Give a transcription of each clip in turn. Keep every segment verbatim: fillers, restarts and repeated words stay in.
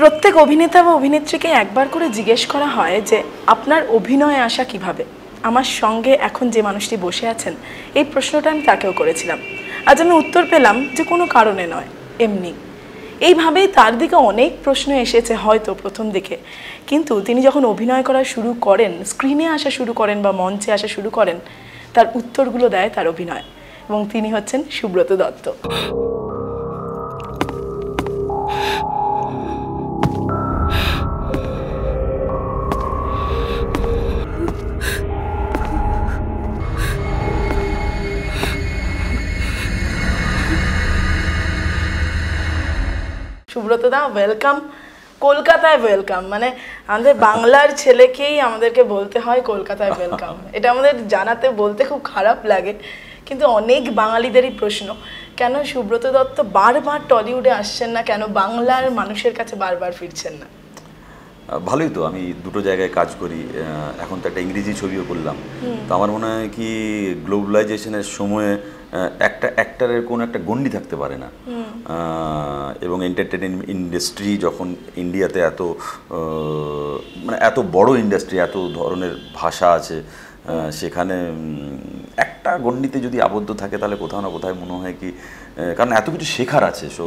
প্রত্যেক অভিনেতা বা অভিনেত্রীকে একবার করে জিজ্ঞেস করা হয় যে আপনার অভিনয়ে আসা কিভাবে। আমার সঙ্গে এখন যে মানুষটি বসে আছেন এই প্রশ্নটা আমি তাকেও করেছিলাম। আজ আমি উত্তর পেলাম যে কোনো কারণে নয়, এমনি। এইভাবেই তার দিকে অনেক প্রশ্ন এসেছে হয়তো প্রথম দিকে, কিন্তু তিনি যখন অভিনয় করা শুরু করেন, স্ক্রিনে আসা শুরু করেন বা মঞ্চে আসা শুরু করেন, তার উত্তরগুলো দেয় তার অভিনয়, এবং তিনি হচ্ছেন সুব্রত দত্ত। সুব্রত দা, ওয়েলকাম। কলকাতায় ওয়েলকাম, মানে আমাদের বাংলার ছেলেকেই আমাদেরকে বলতে হয় কলকাতায় ওয়েলকাম। এটা আমাদের জানাতে বলতে খুব খারাপ লাগে, কিন্তু অনেক বাঙালিদেরই প্রশ্ন, কেন সুব্রত দত্ত বারবার টলিউডে আসছেন না, কেন বাংলার মানুষের কাছে বারবার ফিরছেন না? ভালোই তো, আমি দুটো জায়গায় কাজ করি, এখন তো একটা ইংরেজি ছবিও করলাম। তো আমার মনে হয় কি গ্লোবালাইজেশনের সময়ে একটা অ্যাক্টারের কোনো একটা গণ্ডি থাকতে পারে না, এবং এন্টারটেনমেন্ট ইন্ডাস্ট্রি যখন ইন্ডিয়াতে এত মানে এত বড় ইন্ডাস্ট্রি, এত ধরনের ভাষা আছে, সেখানে একটা গণ্ডিতে যদি আবদ্ধ থাকে তাহলে কোথাও না কোথাও মনে হয় কি, কারণ এত কিছু শেখার আছে। সো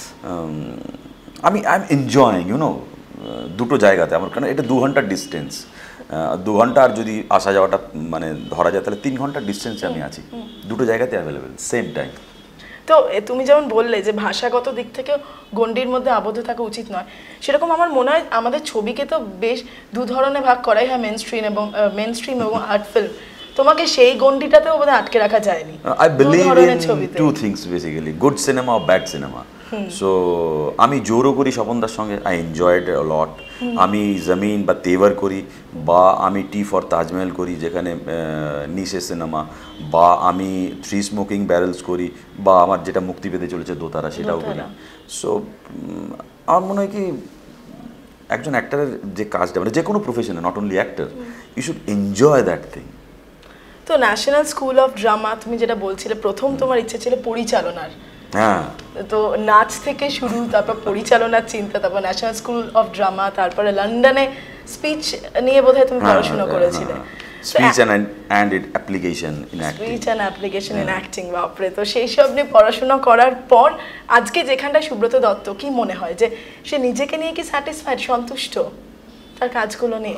আমি আই এম এনজয়িং ইউনো দুটো জায়গাতে আমার, কারণ এটা দু ঘন্টার ডিস্টেন্স, দু ঘন্টা আর যদি আসা যাওয়াটা মানে ধরা যায় তাহলে তিন ঘন্টার ডিস্টেন্সে আমি আছি, দুটো জায়গাতে অ্যাভেলেবেল সেম টাইম। তো তুমি যেমন বললে যে ভাষাগত দিক থেকে গণ্ডির মধ্যে আবদ্ধ থাকা উচিত নয়, সেরকম আমার মনে হয় আমাদের ছবিকে তো বেশ দু ধরনের ভাগ করাই হয়, মেন স্ট্রিম এবং মেন স্ট্রিম এবং আর্ট ফিল্ম। তোমাকে সেই গণ্ডিটাতেও বোধহয় আটকে রাখা যায়নি। I believe in two things basically, good cinema আর ব্যাড সিনেমা। সো আমি জোরও করি স্বপনদার সঙ্গে, আই এনজয়েড আ লট। আমি জমিন বা তেভার করি, বা আমি টি ফর তাজমহল করি যেখানে নিশে সিনেমা, বা আমি থ্রি স্মোকিং ব্যারেলস করি, বা আমার যেটা মুক্তি পেতে চলেছে দোতারা সেটাও করি। সো আমার মনে হয় কি একজন অ্যাক্টারের যে কাজটা, মানে যে কোনো প্রফেশনে, not only actor, you should enjoy that thing. তো ন্যাশনাল স্কুল অফ ড্রামা তুমি যেটা বলছিলে, প্রথম তোমার ইচ্ছে ছিল পরিচালনার, হ্যাঁ, তো নাচ থেকে শুরু, তারপর পরিচালনার চিন্তা, তারপর ন্যাশনাল স্কুল অফ ড্রামা, তারপরে লন্ডনে স্পিচ নিয়ে বোধহয় তুমি পড়াশোনা করেছিলে। Speech and it application in acting, speech and application in acting, বাপরে। তো সেই সব নিয়ে পড়াশোনা করার পর আজকে যেখানটা সুব্রত দত্ত, কি মনে হয় যে সে নিজেকে নিয়ে কি স্যাটিসফাইড, সন্তুষ্ট তার কাজগুলো নিয়ে?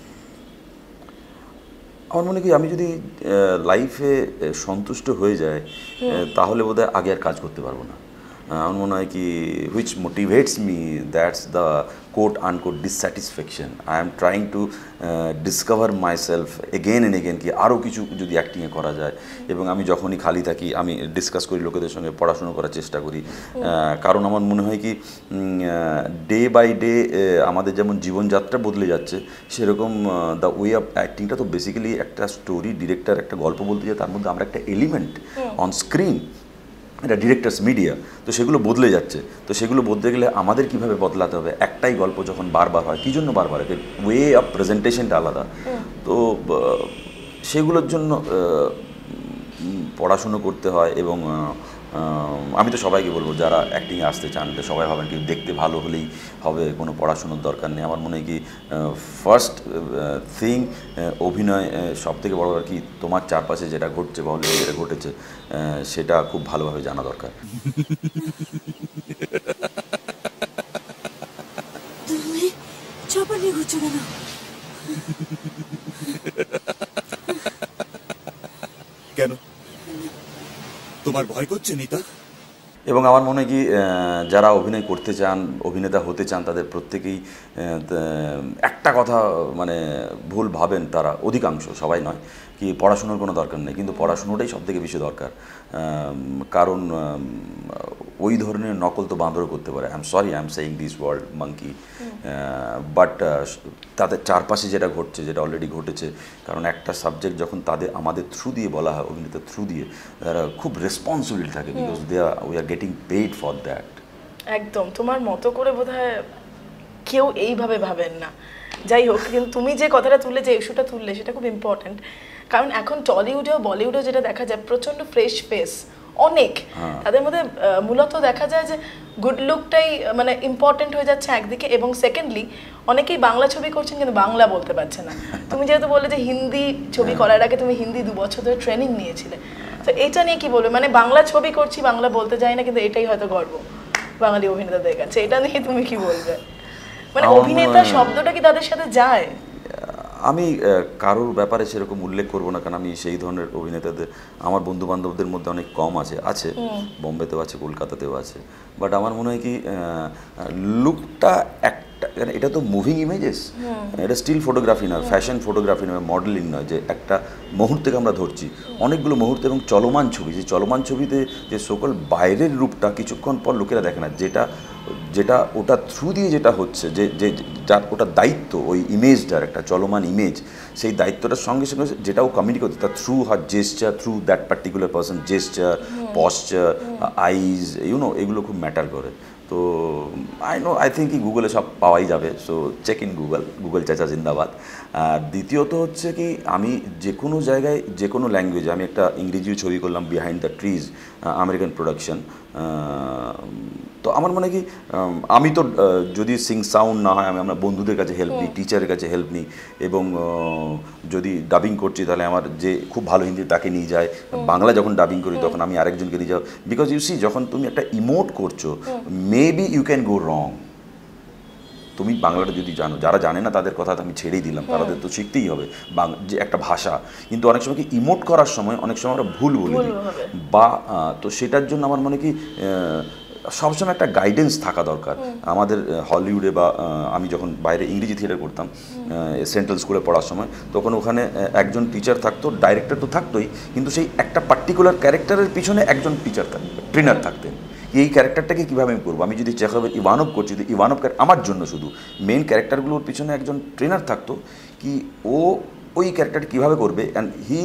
আমার মনে কি আমি যদি লাইফে সন্তুষ্ট হয়ে যায় তাহলে বোধহয় আগে আর কাজ করতে পারবো না। আমার মনে হয় কি which motivates me, that's the quote unquote dissatisfaction. I am trying to discover myself again and again, কি আরও কিছু যদি অ্যাক্টিংয়ে করা যায়। এবং আমি যখনই খালি থাকি আমি ডিসকাস করি লোকেদের সঙ্গে, পড়াশুনো করার চেষ্টা করি, কারণ আমার মনে হয় কি ডে বাই ডে আমাদের যেমন জীবনযাত্রা বদলে যাচ্ছে, সেরকম দ্য ওয়ে অফ অ্যাক্টিংটা তো বেসিক্যালি একটা স্টোরি, ডিরেক্টর একটা গল্প বলতে যায়, তার মধ্যে আমরা একটা এলিমেন্ট অন স্ক্রিন, এটা ডিরেক্টার্স মিডিয়া, তো সেগুলো বদলে যাচ্ছে। তো সেগুলো বদলে গেলে আমাদের কিভাবে বদলাতে হবে, একটাই গল্প যখন বারবার হয়, কী জন্য বারবার, এতে ওয়ে অফ প্রেজেন্টেশনটা আলাদা। তো সেগুলোর জন্য পড়াশুনো করতে হয়। এবং আমি তো সবাইকে বলবো যারা অ্যাক্টিংয়ে আসতে চান, তো সবাই ভাবেন কি দেখতে ভালো হলেই হবে, কোনো পড়াশুনোর দরকার নেই। আমার মনে হয় কি ফার্স্ট থিং অভিনয়, সব থেকে বড় আর কি তোমার চারপাশে যেটা ঘটছে বা অলরেডি যেটা ঘটেছে সেটা খুব ভালোভাবে জানা দরকার। কেন তোমার ভয় করছে নিতা? এবং আমার মনে হয় কি যারা অভিনয় করতে চান, অভিনেতা হতে চান, তাদের প্রত্যেকেই একটা কথা মানে ভুল ভাবেন তারা, অধিকাংশ, সবাই নয়, কি পড়াশুনোর কোনো দরকার নেই, কিন্তু পড়াশুনোটাই সবথেকে বেশি দরকার। কারণ ওই ধরনের নকল তো বাঁদরও করতে পারে। I am sorry, I am saying this word monkey, but তাদের চারপাশে যেটা ঘটছে, যেটা অলরেডি ঘটেছে, কারণ একটা সাবজেক্ট যখন তাদের আমাদের থ্রু দিয়ে বলা হয়, অভিনেতার থ্রু দিয়ে, তারা খুব রেসপন্সিবিলিটি থাকে, because they are we are getting paid for that. একদম তোমার মতো করে বোধহয় কেউ এইভাবে ভাবেন না। যাই হোক, কিন্তু তুমি যে কথাটা তুললে, যে ইস্যুটা তুললে, সেটা খুব ইম্পর্ট্যান্ট। কারণ এখন টলিউডেও বলিউডেও যেটা দেখা যায়, প্রচণ্ড ফ্রেশ ফেস অনেক, তাদের মধ্যে মূলত দেখা যায় যে গুড লুকটাই মানে ইম্পর্টেন্ট হয়ে যাচ্ছে একদিকে, এবং সেকেন্ডলি অনেকেই বাংলা ছবি করছেন কিন্তু বাংলা বলতে পারছে না। তুমি যেহেতু বললে যে হিন্দি ছবি করার আগে তুমি হিন্দি দু বছর ধরে ট্রেনিং নিয়েছিলে, তো এটা নিয়ে কি বলবে? মানে বাংলা ছবি করছি, বাংলা বলতে যাই না, কিন্তু এটাই হয়তো গর্ব বাঙালি অভিনেতাদের কাছে, এটা নিয়ে তুমি কি বলবে? মানে অভিনেতা শব্দটা কি তাদের সাথে যায়? আমি কারোর ব্যাপারে সেরকম উল্লেখ করবো না, কারণ আমি সেই ধরনের অভিনেতাদের আমার বন্ধু বান্ধবদের মধ্যে অনেক কম আছে আছে বোম্বেতেও আছে, কলকাতাতেও আছে। বাট আমার মনে হয় কি লুকটা একটা, এটা তো মুভিং ইমেজেস, এটা স্টিল ফটোগ্রাফি নয়, ফ্যাশন ফটোগ্রাফি নয়, মডেলিং নয়, যে একটা মুহূর্তকে আমরা ধরছি, অনেকগুলো মুহূর্ত এবং চলমান ছবি। যে চলমান ছবিতে যে সকল বাইরের রূপটা কিছুক্ষণ পর লোকেরা দেখে না, যেটা যেটা ওটা থ্রু দিয়ে যেটা হচ্ছে, যে যে যার ওটা দায়িত্ব, ওই ইমেজটার একটা চলমান ইমেজ, সেই দায়িত্বটার সঙ্গে সঙ্গে যেটাও কমিউনিকেট করতে, তার through her gesture, through that particular person gesture, posture, eyes, you know, এগুলো খুব ম্যাটার করে। তো আই নো, আই থিঙ্ক কি গুগলে সব পাওয়াই যাবে, so check in Google, Google চাচা জিন্দাবাদ। আর দ্বিতীয়ত হচ্ছে কি, আমি যে কোনো জায়গায় যে কোনো ল্যাঙ্গুয়েজে, আমি একটা ইংরেজি ছবি করলাম behind the trees, American production, তো আমার মনে কি আমি তো যদি সিং সাউন্ড না হয়, আমি আমরা বন্ধুদের কাছে হেল্প নিই, টিচারের কাছে হেল্প নিই, এবং যদি ডাবিং করছি তাহলে আমার যে খুব ভালো হিন্দি তাকে নিয়ে যায়, বাংলা যখন ডাবিং করি তখন আমি আরেকজনকে নিয়ে যাও, বিকজ ইউ সি যখন তুমি একটা ইমোট করছো, maybe you can go wrong. তুমি বাংলাটা যদি জানো, যারা জানে না তাদের কথা আমি ছেড়েই দিলাম, তাদের তো শিখতেই হবে যে একটা ভাষা, কিন্তু অনেক সময় কি ইমোট করার সময় অনেক সময় আমরা ভুল বলি বা, তো সেটার জন্য আমার মনে কি সবসময় একটা গাইডেন্স থাকা দরকার আমাদের হলিউডে, বা আমি যখন বাইরে ইংরেজি থিয়েটার করতাম সেন্ট্রাল স্কুলে পড়ার সময়, তখন ওখানে একজন টিচার থাকতো, ডাইরেক্টর তো থাকতোই, কিন্তু সেই একটা পার্টিকুলার ক্যারেক্টারের পিছনে একজন টিচার থাকতেন, ট্রেনার থাকতেন। এই ক্যারেক্টারটাকে কীভাবে আমি করবো, আমি যদি চেখাবে ইভানভ করছি, যদি ইভানভ আমার জন্য শুধু মেন ক্যারেক্টারগুলোর পিছনে একজন ট্রেনার থাকতো, কি ও ওই ক্যারেক্টারটা কীভাবে করবে, অ্যান্ড হি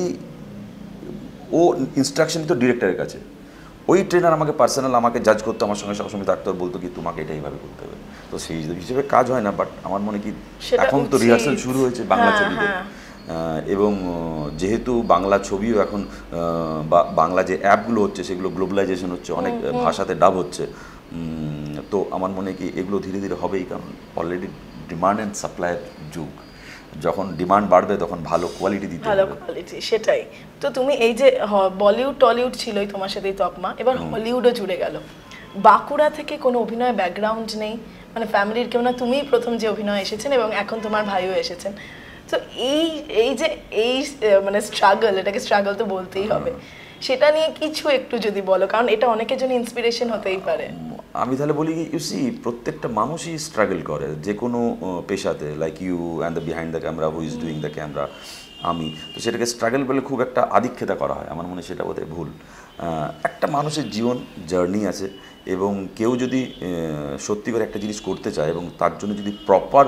ও ইনস্ট্রাকশন তো ডিরেক্টরের কাছে, ওই ট্রেনার আমাকে পার্সোনাল আমাকে জাজ করতো, আমার সঙ্গে সবসময় থাকতো, বলতো কি তোমাকে এটা এইভাবে করতে হবে। তো সেই হিসেবে কাজ হয় না, বাট আমার মনে কি এখন তো রিহার্সাল শুরু হয়েছে বাংলা ছবিতে, এবং যেহেতু বাংলা ছবিও এখন বা বাংলা যে অ্যাপগুলো হচ্ছে সেগুলো গ্লোবালাইজেশন হচ্ছে, অনেক ভাষাতে ডাব হচ্ছে, তো আমার মনে কি এগুলো ধীরে ধীরে হবেই, কারণ অলরেডি ডিমান্ড অ্যান্ড সাপ্লাইয়ের যুগ, যখন ডিমান্ড বাড়বে তখন ভালো কোয়ালিটি দিতে হবে, ভালো কোয়ালিটি, সেটাই তো। তুমি এই যে বলিউড টলিউড ছিলই তোমার সাথেই তকমা, এবার হলিউডও জুড়ে গেল, বাঁকুড়া থেকে কোনো অভিনয় ব্যাকগ্রাউন্ড নেই, মানে ফ্যামিলির কেউ না, তুমিই প্রথম যে অভিনয় এসেছেন এবং এখন তোমার ভাইও এসেছেন, তো এই এই যে এই মানে স্ট্রাগল, এটাকে স্ট্রাগল তো বলতেই হবে, সেটা নিয়ে কিছু একটু যদি বলো, কারণ এটা অনেকের জন্য ইন্সপিরেশন হতেই পারে। আমি তাহলে বলি কি, ইউ সি প্রত্যেকটা মানুষই স্ট্রাগল করে যে কোনো পেশাতে, like you and the behind the camera, who is doing the camera, আমি তো সেটাকে স্ট্রাগল বলে খুব একটা আধিক্ষেতা করা হয়, আমার মনে হয় সেটা বোধহয় ভুল। একটা মানুষের জীবন জার্নি আছে, এবং কেউ যদি সত্যি করে একটা জিনিস করতে চায় এবং তার জন্য যদি প্রপার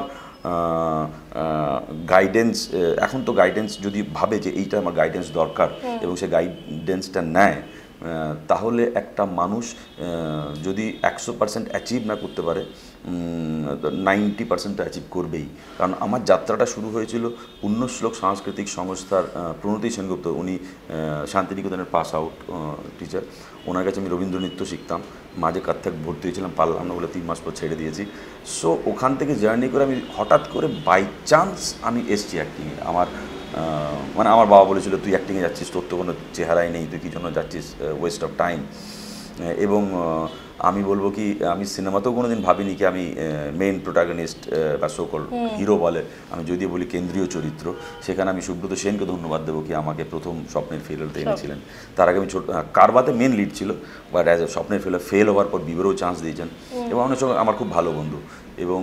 গাইডেন্স, এখন তো গাইডেন্স যদি ভাবে যে এইটা আমার গাইডেন্স দরকার এবং সে গাইডেন্সটা নেয়, তাহলে একটা মানুষ যদি একশো পার্সেন্ট অ্যাচিভ না করতে পারে, নাইনটি পার্সেন্ট অ্যাচিভ করবেই। কারণ আমার যাত্রাটা শুরু হয়েছিল পুণ্যশ্লোক সাংস্কৃতিক সংস্থার প্রণতি সেনগুপ্ত, উনি শান্তিনিকেতনের পাস আউট টিচার, ওনার কাছে আমি রবীন্দ্র নৃত্য শিখতাম, মাঝে কাথক ভর্তি হয়েছিলাম, পারলাম না বলে তিন মাস পর ছেড়ে দিয়েছি। সো ওখান থেকে জার্নি করে আমি হঠাৎ করে বাই চান্স আমি এসছি অ্যাক্টিংয়ে। আমার মানে আমার বাবা বলেছিল তুই অ্যাক্টিংয়ে যাচ্ছিস, তোর তো কোনো চেহারাই নেই, তুই কী জন্য যাচ্ছিস, ওয়েস্ট অফ টাইম। এবং আমি বলবো কি, আমি সিনেমাতেও কোনো দিন ভাবিনি কি আমি মেইন প্রোটাগনিস্ট বা সোকল হিরো বলে, আমি যদি বলি কেন্দ্রীয় চরিত্র, সেখানে আমি সুব্রত সেনকে ধন্যবাদ দেবো কি আমাকে প্রথম স্বপ্নের ফেলতে এনেছিলেন। তার আগে আমি ছোট কারবাতে মেন লিড ছিল, বাট অ্যাজ এ স্বপ্নের ফেলে ফেল হওয়ার পর বিবেরও চান্স দিয়েছেন, এবং আমার সঙ্গে আমার খুব ভালো বন্ধু, এবং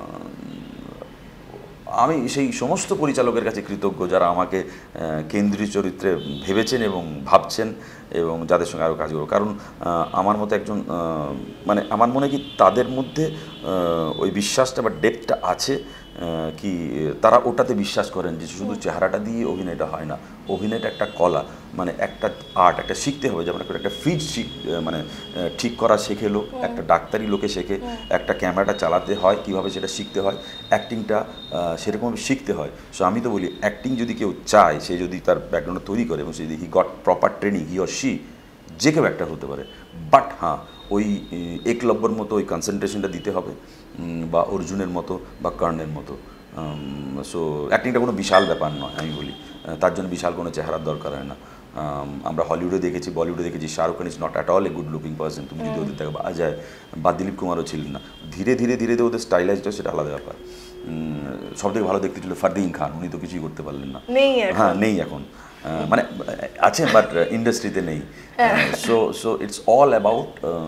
আমি সেই সমস্ত পরিচালকের কাছে কৃতজ্ঞ যারা আমাকে কেন্দ্রীয় চরিত্রে ভেবেছেন এবং ভাবছেন, এবং যাদের সঙ্গে আরও কাজ করবো। কারণ আমার মতো একজন মানে আমার মনে কি তাদের মধ্যে ওই বিশ্বাসটা বা ডেপথটা আছে, কি তারা ওটাতে বিশ্বাস করেন যে শুধু চেহারাটা দিয়ে অভিনয়টা হয় না, অভিনয়টা একটা কলা, মানে একটা আর্ট, একটা শিখতে হবে। যেমন একটা ফ্রিজ শিখ মানে ঠিক করা শেখে লোক, একটা ডাক্তারি লোকে শেখে, একটা ক্যামেরাটা চালাতে হয় কীভাবে সেটা শিখতে হয়, অ্যাক্টিংটা সেরকমভাবে শিখতে হয়। সো আমি তো বলি অ্যাক্টিং যদি কেউ চায়, সে যদি তার ব্যাকগ্রাউন্ড তৈরি করে এবং সে যদি he got proper training, he or she যে কেউ একটা হতে পারে, বাট হ্যাঁ ওই একলব্যর মতো ওই কনসেন্ট্রেশনটা দিতে হবে, বা অর্জুনের মতো বা কর্ণের মতো। সো অ্যাক্টিংটা কোনো বিশাল ব্যাপার নয় আমি বলি, তার জন্য বিশাল কোনো চেহারার দরকার হয় না। আমরা হলিউডে দেখেছি, বলিউডে দেখেছি, Shahrukh Khan is not at all a good looking person. তুমি যদি ওদের দেখো অজয় বা দিলীপ কুমারও ছিলেন না, ধীরে ধীরে ধীরে ধীরে ওদের স্টাইলাইজটা সেটা আলাদা ব্যাপার। সব থেকে ভালো দেখতে ছিল ফারদিন খান, উনি তো কিছুই করতে পারলেন না, হ্যাঁ নেই এখন, মানে আছে বাট ইন্ডাস্ট্রিতে নেই। So so it's all about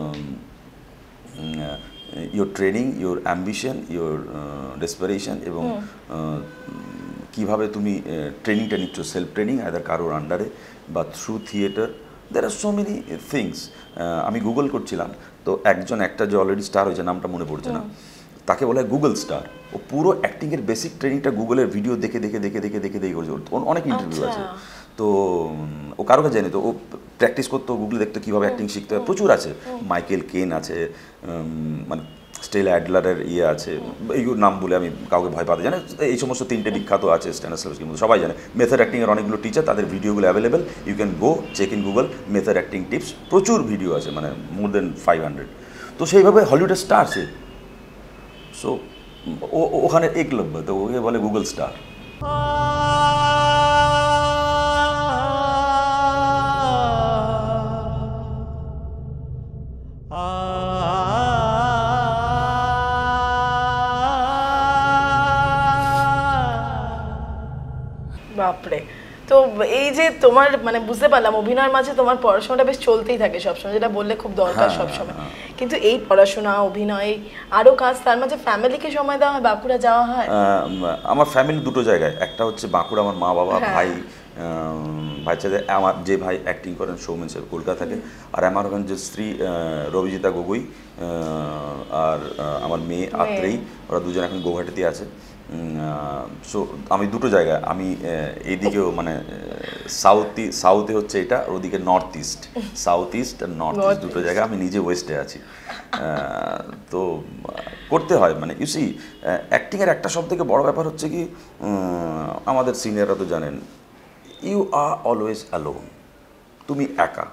your training, your ambition, your desperation, এবং কীভাবে তুমি ট্রেনিংটা নিচ্ছ, সেলফ ট্রেনিং আইদার কারোর আন্ডারে বা through theatre. There are so many things. আমি গুগল করছিলাম তো একজন একটা যে অলরেডি স্টার হয়েছে, নামটা মনে পড়ছে না, তাকে বলা হয় গুগল স্টার। ও পুরো অ্যাক্টিংয়ের বেসিক ট্রেনিংটা গুগলের ভিডিও দেখে দেখে দেখে দেখে দেখে দেখে করেছে। ওর অনেক ইন্টারভিউ আছে, তো ও কারো কাছে জানি তো ও প্র্যাকটিস করতো, গুগলে দেখতো কীভাবে অ্যাক্টিং শিখতে হয়, প্রচুর আছে। মাইকেল কেন আছে, মানে স্টেলা অ্যাডলারের ইয়ে আছে, এইগুলো নাম বলে আমি কাউকে ভয় পাতে জানে, এই সমস্ত তিনটে বিখ্যাত আছে স্ট্যানিস্লাভস্কির মধ্যে, সবাই জানে। মেথড অ্যাক্টিংয়ের অনেকগুলো টিচার, তাদের ভিডিওগুলো available, you can go check in Google method acting tips, প্রচুর ভিডিও আছে, মানে মোর দেন ফাইভ হান্ড্রেড। তো সেইভাবে হলিউডের স্টার সে, সো ও ওখানে একলব্য, তো ওকে বলে গুগল স্টার। বাপরে, তো এই যে তোমার মানে বুঝতে পারলাম অভিনয়ের মাঝে তোমার পড়াশোনাটা বেশ চলতেই থাকে সবসময়, যেটা বললে খুব দরকার সবসময়, কিন্তু এই পড়াশোনা, অভিনয়, আরো কাজ, তার মাঝে ফ্যামিলিকে সময় দেওয়া হয়, বাঁকুড়া যাওয়া হয়? আমার ফ্যামিলি দুটো জায়গায়, একটা হচ্ছে বাঁকুড়া, আমার মা বাবা, ভাই, ভাই ছেলে, আমার যে ভাই অ্যাক্টিং করেন সৌমেন সাহেব কলকাতা থেকে, আর আমার ওখানে যে স্ত্রী রবিজিতা গগৈ, আর আমার মেয়ে আত্রেই, ওরা দুজন এখন গৌহাটিতে আছে। সো আমি দুটো জায়গায়, আমি এইদিকেও মানে সাউথ সাউথে হচ্ছে এটা, আর ওদিকে নর্থ ইস্ট, সাউথ ইস্ট আর নর্থ ইস্ট দুটো জায়গায়, আমি নিজে ওয়েস্টে আছি। তো করতে হয়, মানে ইউসি অ্যাক্টিংয়ের একটা সব থেকে বড় ব্যাপার হচ্ছে কি, আমাদের সিনিয়ররা তো জানেন, ইউ আর অলওয়েজ অ্যালোন, তুমি একা।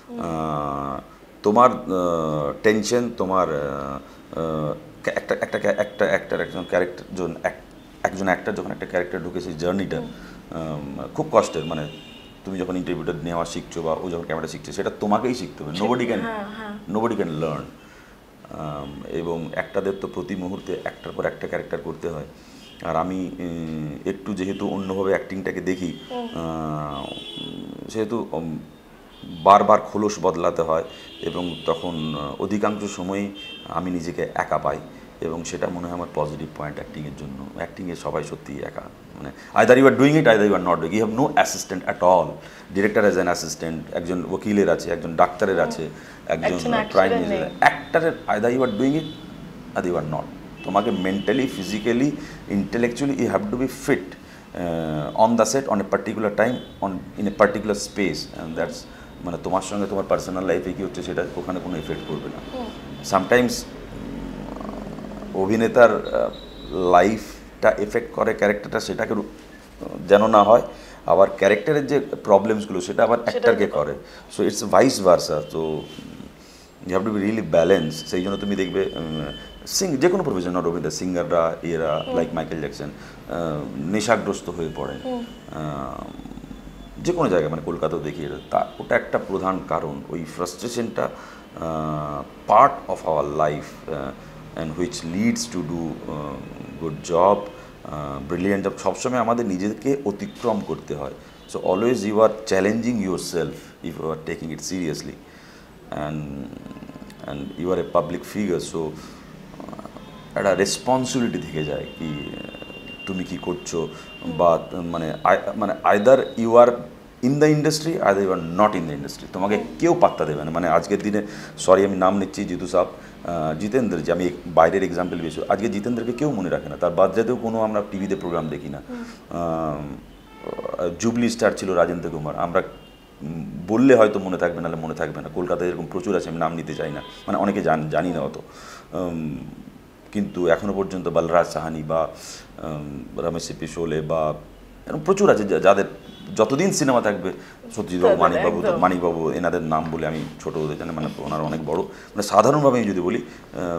তোমার টেনশন, তোমার একটা একটা একটা অ্যাক্টার, একজন ক্যারেক্টার, জন একজন অ্যাক্টার যখন একটা ক্যারেক্টার ঢুকেছে, জার্নিটা খুব কষ্টের। মানে তুমি যখন ইন্টারভিউটা নেওয়া শিখছো বা ও যখন ক্যামেরা শিখছে, সেটা তোমাকেই শিখতে হবে, nobody can nobody can learn. এবং একটাদের তো প্রতি মুহূর্তে একটার পর একটা ক্যারেক্টার করতে হয়। আর আমি একটু যেহেতু অন্যভাবে অ্যাক্টিংটাকে দেখি, সেহেতু বারবার খোলস বদলাতে হয়, এবং তখন অধিকাংশ সময়ই আমি নিজেকে একা পাই, এবং সেটা মনে হয় আমার পজিটিভ পয়েন্ট অ্যাক্টিংয়ের জন্য। অ্যাক্টিংয়ে সবাই সত্যিই একা, মানে either you are doing it, either you are not doing, you have no assistant at all. Director as an assistant, একজন উকিলের আছে, একজন ডাক্তারের আছে, একজন প্রাইম মিনিস্টার। অ্যাক্টারের either you are doing it, either you are not. তোমাকে mentally, physically, intellectually you have to be fit on the set, on a particular time, on in a particular space, and that's, মানে তোমার সঙ্গে তোমার personal লাইফে কী হচ্ছে সেটা ওখানে কোনো এফেক্ট করবে না। সামটাইমস অভিনেতার লাইফটা এফেক্ট করে ক্যারেক্টারটা, সেটাকে যেন না হয়, আবার ক্যারেক্টারের যে প্রবলেমসগুলো সেটা আবার অ্যাক্টারকে করে। So it's vice versa. তো you have to be really balance. সেই জন্য তুমি দেখবে সিং যে কোনো প্রফেশন, অভিনেতা, সিঙ্গাররা, এরা লাইক মাইকেল জ্যাকসন নেশাগ্রস্ত হয়ে পড়ে যে কোনো জায়গায়, মানে কলকাতাও দেখি এটা, তা ওটা একটা প্রধান কারণ। ওই ফ্রাস্ট্রেশনটা part of our life, and which leads to do good job, brilliant job. সবসময় আমাদের নিজেকে অতিক্রম করতে হয়। So always you are challenging yourself if you are taking it seriously, and and you are a public figure. So একটা responsibility থেকে যায় কি তুমি কি করছো, বা মানে মানে either you are in the industry, either you are not in the industry. তোমাকে কেউ পাত্তা দেবে না। মানে আজকের দিনে, সরি আমি নাম নিচ্ছি, জিতু সাহ, জিতেন্দ্র, যে আমি বাইরের এক্সাম্পল পেয়েছি, আজকে জিতেন্দ্রকে কেউ মনে রাখে না, তার বাচ্চাতেও কোনো আমরা টিভিতে প্রোগ্রাম দেখি না। জুবলি স্টার ছিল রাজেন্দ্র কুমার, আমরা বললে হয়তো মনে থাকবে, নাহলে মনে থাকবে না। কলকাতায় এরকম প্রচুর আছে, আমি নাম নিতে চাই না, মানে অনেকে জান জানি না অত, কিন্তু এখনও পর্যন্ত বলরাজ সাহানি বা রমেশ সিপি শোলে বা এরকম প্রচুর আছে যাদের যতদিন সিনেমা থাকবে সত্যজিৎবাবু, মানিকবাবু, মানিকবাবু এনাদের নাম বলে আমি ছোটো ওদের জানি, মানে ওনারা অনেক বড়, মানে সাধারণভাবে আমি যদি বলি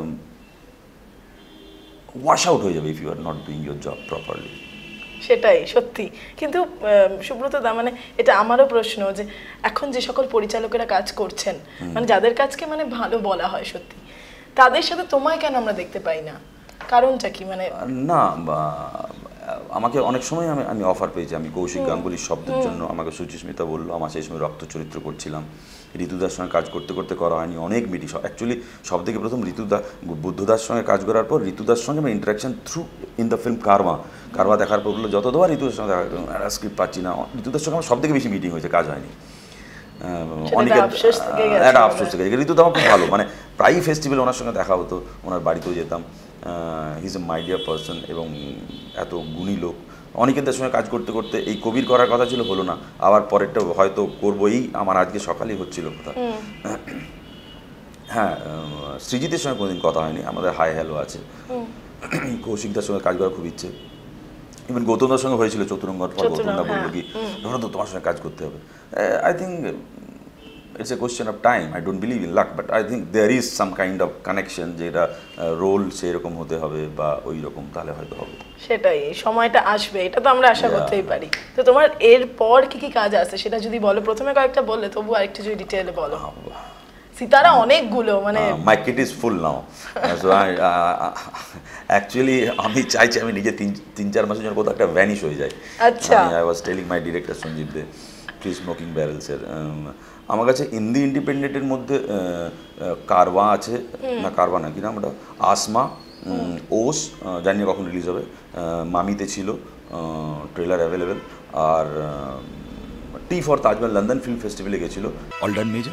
ওয়াশ আউট হয়ে যাবে if you are not doing your job properly. সেটাই সত্যি। কিন্তু সুব্রত দা, মানে এটা আমারও প্রশ্ন যে এখন যে সকল পরিচালকেরা কাজ করছেন, মানে যাদের কাজকে মানে ভালো বলা হয় সত্যি, তাদের সাথে তোমায় কেন আমরা দেখতে পাই না? কারণটা কি? মানে না, আমাকে অনেক সময় আমি আমি অফার পেয়েছি, আমি কৌশিক গাঙ্গুলির শব্দের জন্য আমাকে সুচিস্মিতা বললো, আমার সেই সময় রক্ত চরিত্র করছিলাম, ঋতুদার সঙ্গে কাজ করতে করতে করা হয়নি, অনেক মিটিং। অ্যাকচুয়ালি সব থেকে প্রথম ঋতুদা, বুদ্ধদার সঙ্গে কাজ করার পর ঋতুদার সঙ্গে আমার interaction through in the film Karma. Karma দেখার পর বললো যত দেওয়া ঋতুদার সঙ্গে দেখা, একটা স্ক্রিপ্ট পাচ্ছি না। ঋতুদার সঙ্গে আমার সব থেকে বেশি মিটিং হয়েছে, কাজ হয়নি। অনেকে একটা আফসোস থেকে গেছে। ঋতুদা আমার খুব ভালো, মানে প্রায়ই ফেস্টিভ্যালে ওনার সঙ্গে দেখা হতো, ওনার বাড়িতেও যেতাম। He is a my dear person এবং এত গুণী লোক। অনেকেদের সঙ্গে কাজ করতে করতে এই কবির করার কথা ছিল, হলো না, আবার পরেরটা হয়তো করবোই, আমার আজকে সকালেই হচ্ছিল কথা। হ্যাঁ, সৃজিতের সঙ্গে কোনোদিন কথা হয়নি, আমাদের হাই হ্যালো আছে। কৌশিকদার সঙ্গে কাজ করার খুব ইচ্ছে, ইভেন গৌতমদার সঙ্গে হয়েছিল চতুরঙ্গর পর। গৌতমদা বললো কি ধরো তো তোমার সঙ্গে কাজ করতে হবে। I think it's a question of time. I don't believe in luck, but I think there is some kind of connection, যেটা রোল সেই রকম হতে হবে বা ওই রকম, তাহলে হয়তো হবে। সেটাই, সময়টা আসবে, এটা তো আমরা আশা করতেই পারি। তো তোমার এর পর কি কি কাজ আছে সেটা যদি বলো, প্রথমে কয়েকটা বললে, তবু আরেকটু যদি ডিটেইলে বলো। সিতারা অনেকগুলো, মানে my kit is full now. So actually আমি চাইছি আমি নিজে তিন তিন চার মাসের জন্য কোথাও একটা ভ্যানিশ হয়ে যায়। আচ্ছা, I was telling my director Sanjib De, three smoking ব্যারেলসের। আমার কাছে হিন্দি ইন্ডিপেন্ডেন্টের মধ্যে কারওয়া আছে, না কারওয়া না কি নাম ওটা, আসমা, ওস জানি না কখন রিলিজ হবে, মামিতে ছিল, ট্রেলার অ্যাভেলেবেল, আর T for Taj Mahal London film festival গেছিল। All done major.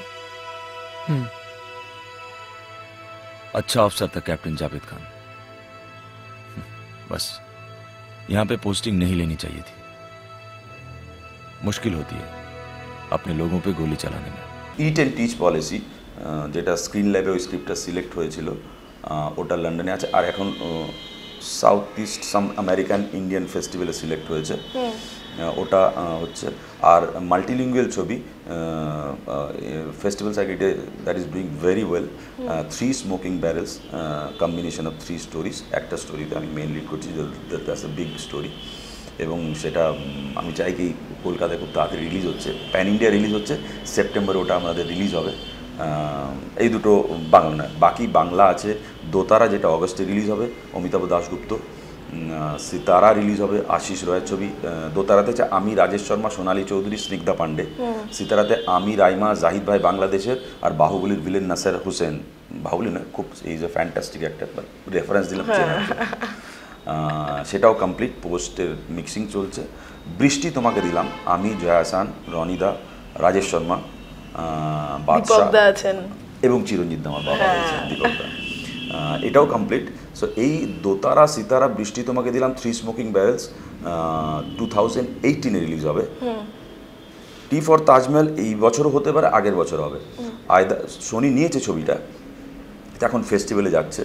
अच्छा अफसर था कैप्टन जावेद खान, बस यहाँ पे पोस्टिंग नहीं लेनी चाहिए थी। मुश्किल होती है अपने लोगों पे गोली चलाने में। ইট অ্যান্ড টিচ পলিসি, যেটা স্ক্রিন ল্যাবে ওই স্ক্রিপ্টটা সিলেক্ট হয়েছিল, ওটা লন্ডনে আছে, আর এখন south east some American Indian ফেস্টিভ্যালে সিলেক্ট হয়েছে, ওটা হচ্ছে। আর মাল্টিলিঙ্গুয়াল ছবি ফেস্টিভ্যাল সার্কিটে that is doing very well. Three smoking barrels, combination of three stories, একটা স্টোরিতে আমি মেন লিড করছি, দ্যাটস এ বিগ স্টোরি, এবং সেটা আমি চাই কি কলকাতায় খুব তাড়াতাড়ি রিলিজ হচ্ছে, প্যান ইন্ডিয়া রিলিজ হচ্ছে, সেপ্টেম্বরে ওটা আমাদের রিলিজ হবে। এই দুটো বাংলা নয়, বাকি বাংলা আছে। দোতারা যেটা অগস্টে রিলিজ হবে, অমিতাভ দাশগুপ্ত। সিতারা রিলিজ হবে, আশিস রয়ের ছবি। দোতারাতে আছে আমি, রাজেশ শর্মা, সোনালী চৌধুরী, স্নিগ্ধা পান্ডে। সিতারাতে আমি, রাইমা, জাহিদ ভাই বাংলাদেশের, আর বাহুবলীর ভিলেন নাসের হোসেন। বাহুবলী নয়, খুব is a fantastic actor, reference দিলাম। সেটাও কমপ্লিট, পোস্টের মিক্সিং চলছে। বৃষ্টি তোমাকে দিলাম, আমি, জয়া আহসান, রনিদা, রাজেশ শর্মা, বাদশাহ এবং চিরঞ্জিত আমার বাবা রয়েছেন, দীপকদা। এটাও কমপ্লিট। সো এই দোতারা, সিতারা, বৃষ্টি তোমাকে দিলাম, three smoking barrels two thousand এইটিনে রিলিজ হবে। টি ফর তাজমহল এই বছরও হতে পারে, আগের বছর হবে। আয়দা সোনি নিয়েছে ছবিটা, এখন ফেস্টিভ্যালে যাচ্ছে।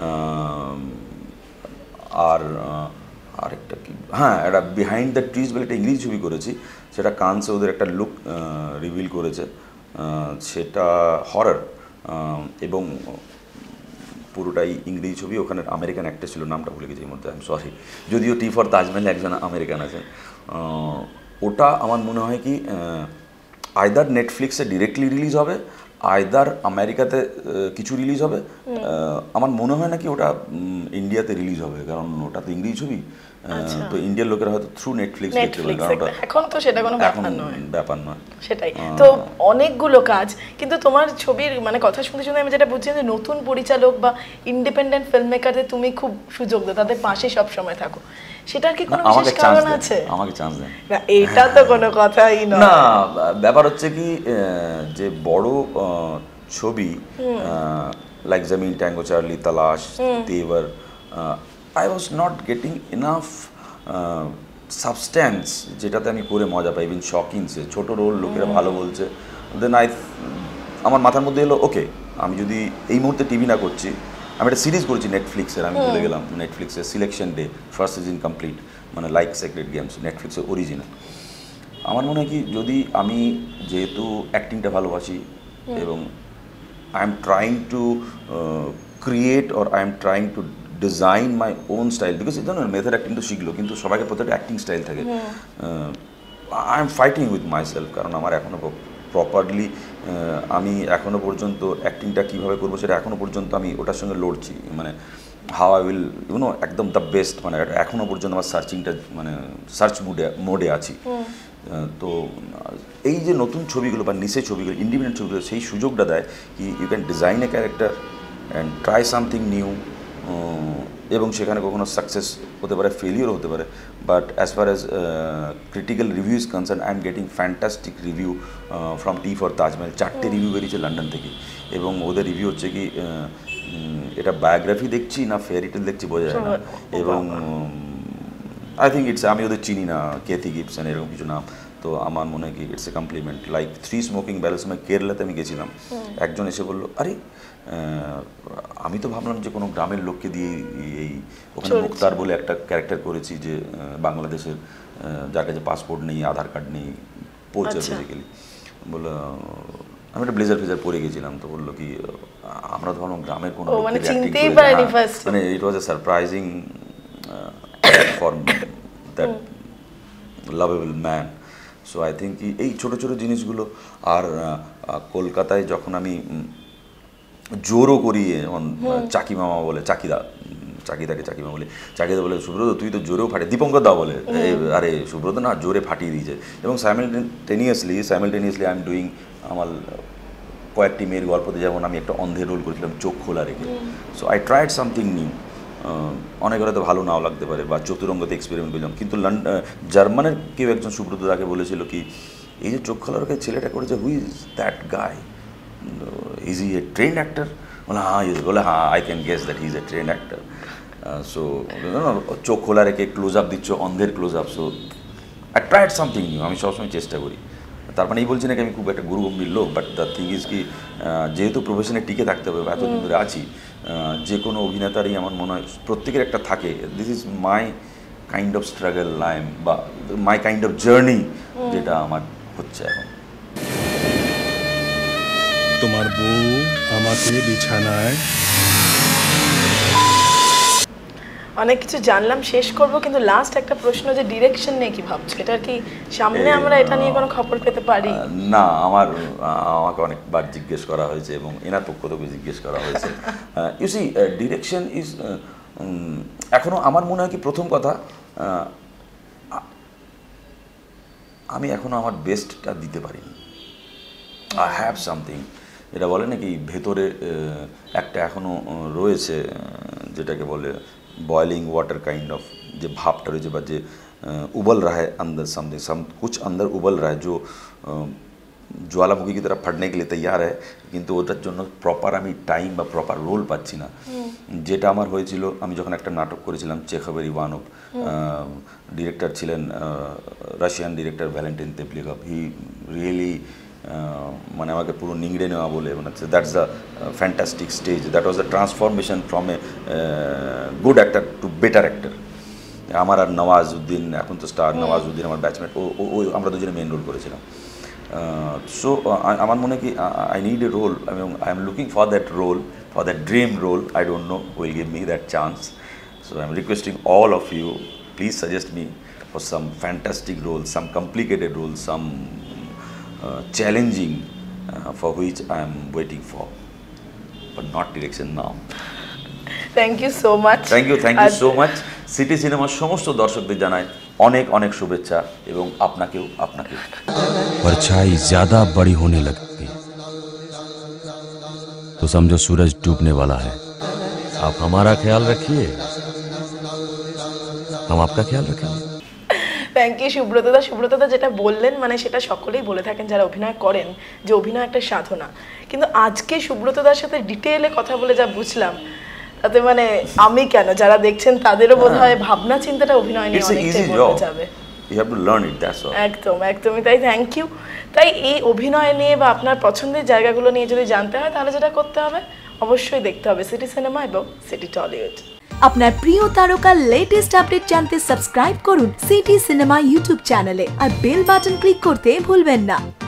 আর আরেকটা কি, হ্যাঁ, একটা বিহাইন্ড দ্য ট্রিজ বলে একটা ইংরেজি ছবি করেছি, সেটা কানসে ওদের একটা লুক রিভিল করেছে, সেটা হরর এবং পুরোটাই ইংরেজি ছবি। ওখানে আমেরিকান অ্যাক্টর ছিল, নামটা ভুলে গেছি এই মধ্যে, আই এম সরি, যদিও টি ফর তাজমহলে একজন আমেরিকান আছেন। ওটা আমার মনে হয় কি আইদার নেটফ্লিক্সে ডিরেক্টলি রিলিজ হবে, আইদার আমেরিকাতে কিছু রিলিজ হবে। আমার মনে হয় না কি ওটা ইন্ডিয়াতে রিলিজ হবে, কারণ ওটা তো ইংরেজি ছবি, তো ইন্ডিয়ার লোকেরা হয়তো থ্রু নেটফ্লিক্স দেখতে পারে, কারণ ওটা এখন তো সেটা কোনো ব্যাপার নয়, ব্যাপার নয়। সেটাই তো, অনেকগুলো কাজ। কিন্তু তোমার ছবির মানে কথা শুনতে শুনতে আমি যেটা বুঝছি যে নতুন পরিচালক বা ইন্ডিপেন্ডেন্ট ফিল্ম মেকারদের তুমি খুব সুযোগ দাও, তাদের পাশে সব সময় থাকো, সেটার কি কোনো বিশেষ কারণ আছে? আমাকে চান্স দেন না, এটা তো কোনো কথাই নয়। না, ব্যাপার হচ্ছে কি, যে বড় ছবি লাইক জমিন, Tango Charlie, Talaash, Tevar, I was not getting enough substance যেটাতে আমি করে মজা পাই। ইভিন শকিংসে ছোটো রোল, লোকেরা ভালো বলছে, দেন আই আমার মাথার মধ্যে এলো ওকে, আমি যদি এই মুহূর্তে টিভি না করছি, আমি একটা সিরিজ করেছি নেটফ্লিক্সের, আমি ভুলে গেলাম, নেটফ্লিক্সের selection day, first season complete, মানে লাইক সেক্রেট গেমস, নেটফ্লিক্সের অরিজিনাল। আমার মনে হয় কি যদি আমি যেহেতু অ্যাক্টিংটা ভালোবাসি এবং I am trying to create or I am trying to design my own style because জানো মেথড অ্যাক্টিং তো শিখলো কিন্তু সবাইকে প্রত্যেকটা অ্যাক্টিং স্টাইল থাকে I am fighting with myself কারণ আমার এখনও প্রপারলি আমি এখনও পর্যন্ত অ্যাক্টিংটা কীভাবে করবো সেটা এখনও পর্যন্ত আমি ওটার সঙ্গে লড়ছি মানে হাউ আই উইল ইউনো একদম দ্য বেস্ট মানে এখনও পর্যন্ত আমার সার্চিংটা মানে সার্চ মোডে মোডে আছি তো এই যে নতুন ছবিগুলো বা নিচে ছবিগুলো ইন্ডিপেন্ডেন্ট ছবিগুলো সেই সুযোগটা দেয় কি you can design a character and try something new এবং সেখানে কখনো সাকসেস হতে পারে ফেলিওর হতে পারে but as far as critical review is concern I am getting fantastic review from T for Taj Mahal চারটে রিভিউ বেরিয়েছে লন্ডন থেকে এবং ওদের রিভিউ হচ্ছে কি এটা বায়োগ্রাফি দেখছি না ফেয়ারি টেল দেখছি বোঝা যায় না এবং আই থিঙ্ক ইটস আমি ওদের চিনি না কেথি গিবসন এরকম কিছু নাম তো আমার মনে হয় কি it's a compliment like three smoking barrels সময় কেরালাতে আমি গেছিলাম একজন এসে বললো আরে আমি তো ভাবলাম যে কোনো গ্রামের লোককে দিয়ে এই ওখানে মুক্তার বলে একটা ক্যারেক্টার করেছি যে বাংলাদেশের যার কাছে পাসপোর্ট নেই আধার কার্ড নেই পোচার বেসিক্যালি বললো আমি একটা ব্লেজার ফ্লেজার পরে গেছিলাম তো বললো কি আমরা তো ভাবলাম গ্রামের কোনো মানে it was a surprising for that lovable man so I think এই ছোটো ছোটো জিনিসগুলো আর কলকাতায় যখন আমি জোরও করি যেমন চাকি মামা বলে চাকিদা চাকিদাকে চাকি মামা বলে চাকিদা বলে সুব্রত তুই তো জোরেও ফাটে দীপঙ্কর দা বলে আরে সুব্রত না জোরে ফাটিয়ে দিয়েছে এবং simultaneously simultaneously I am doing আমার কয়েকটি মেয়ের গল্পতে যেমন আমি একটা অন্ধের রোল করেছিলাম চোখ খোলা রেখে so I tried something new অনেক হয়তো ভালো নাও লাগতে পারে বা চতুরঙ্গতে এক্সপেরিমেন্ট করলাম কিন্তু লন্ডন জার্মানের কেউ একজন সুব্রত দাকে বলেছিল কি এই যে চোখ খোলা রেখে ছেলেটা করেছে who is that guy is he a train actor বলে হ্যাঁ ইজ বলে হ্যাঁ I can guess that he is a train actor so চোখ খোলা রেখে ক্লোজ আপ দিচ্ছ অন্ধের close up so I tried something new আমি সবসময় চেষ্টা করি তার মানে এই বলছি না কি আমি খুব একটা গুরুগম্ভীর লোক বাট দ্য থিং ইজ কি যেহেতু প্রফেশনে টিকে থাকতে হবে এতদিন ধরে আছি যে কোনো অভিনেতারই আমার মনে হয় প্রত্যেকের একটা থাকে this is my kind of struggle lime বা মাই কাইন্ড অফ জার্নি যেটা আমার হচ্ছে এখন তোমার বউ আমাকে বিছানায় অনেক কিছু জানলাম শেষ করব কিন্তু লাস্ট একটা প্রশ্ন যে ডিরেকশন নিয়ে কি ভাবছো এটা কি সামনে আমরা এটা নিয়ে কোনো খবর পেতে পারি না আমার আমাকে অনেকবার জিজ্ঞেস করা হয়েছে এবং এনার পক্ষ থেকে জিজ্ঞেস করা হয়েছে ইউ সি ডিরেকশন ইজ এখনো আমার মনে হয় কি প্রথম কথা আমি এখনো আমার বেস্টটা দিতে পারিনি আই হ্যাভ সামথিং এটা বলে নাকি ভেতরে একটা এখনো রয়েছে যেটাকে বলে बॉइलिंग वाटर काइंड ऑफ जो भापटा रही है जो उबल रहा है अंदर समथिंग सम कुछ अंदर उबल रहा है जो ज्वालामुखी की तरह फटने के लिए तैयार है किन्तु ওটার জন্য প্রপার আমি টাইম বা প্রপার রোল পাচ্ছি না যেটা আমার হয়েছিল আমি যখন একটা নাটক করেছিলাম চেখভের ইভানভ ডিরেক্টর ছিলেন Russian director Valentin Tepligov he really মানে আমাকে পুরো নিংড়ে নেওয়া বলে মানে that's the fantastic stage that was the transformation from a good actor to better actor আমার আর নওয়াজউদ্দিন এখন তো স্টার নওয়াজউদ্দিন আমার ব্যাচমেট ও ওই আমরা দুজনে মেন রোল করেছিলাম সো আমার মনে কি আই নিড এ রোল এবং I am looking for that role for that dream role I don't know will give me that chance so I am requesting all of us please suggest me for some fantastic role some complicated role some Uh, challenging uh, for which I am waiting for, but not direction now. Thank you so much. Thank you, thank you so much. Siti Cinema সমস্ত দর্শকদের জানাই অনেক অনেক শুভেচ্ছা এবং আপনাকেও আপনাকেও परछाई ज्यादा बड़ी होने लगती तो समझो सूरज डूबने वाला है आप हमारा ख्याल रखिए हम आपका ख्याल रखेंगे থ্যাংক ইউ সুব্রতদা সুব্রতদা যেটা বললেন মানে সেটা সকলেই বলে থাকেন যারা অভিনয় করেন যে অভিনয় একটা সাধনা কিন্তু আজকে সুব্রতদার সাথে ডিটেইলে কথা বলে যা বুঝলাম তাতে মানে আমি কেন যারা দেখছেন তাদেরও বোধহয় ভাবনা চিন্তাটা অভিনয় নিয়ে অনেকটাই বদলে যাবে you have to learn it that's all একদম একদমই তাই থ্যাংক ইউ তাই এই অভিনয় নিয়ে বা আপনার পছন্দের জায়গাগুলো নিয়ে যদি জানতে হয় তাহলে যেটা করতে হবে অবশ্যই দেখতে হবে সিটি সিনেমা এবং সিটি টলিউড আপনার প্রিয় তারকার লেটেস্ট আপডেট জানতে সাবস্ক্রাইব করুন সিটি সিনেমা ইউটিউব চ্যানেলে আর বেল বাটন ক্লিক করতে ভুলবেন না।